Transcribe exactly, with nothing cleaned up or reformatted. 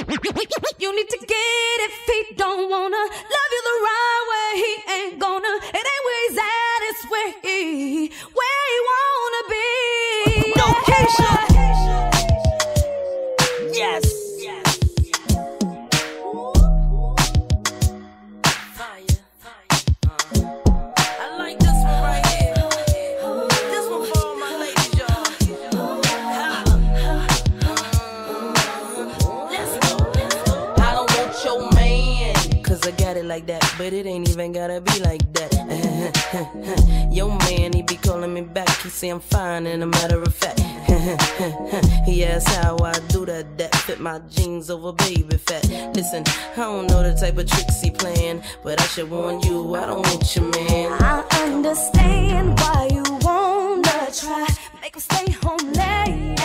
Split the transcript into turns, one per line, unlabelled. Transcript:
You need to get it if he don't wanna love you the right way. He ain't gonna. It ain't where he's at, it's where he, where he wanna be.
No, Keisha. Yes. Like that, but it ain't even gotta be like that. Yo man, he be calling me back. He say I'm fine, and a matter of fact, he asks how I do that. That fit my jeans over baby fat. Listen, I don't know the type of tricks he playing, but I should warn you, I don't want your man.
I understand why you wanna try, make him stay home late.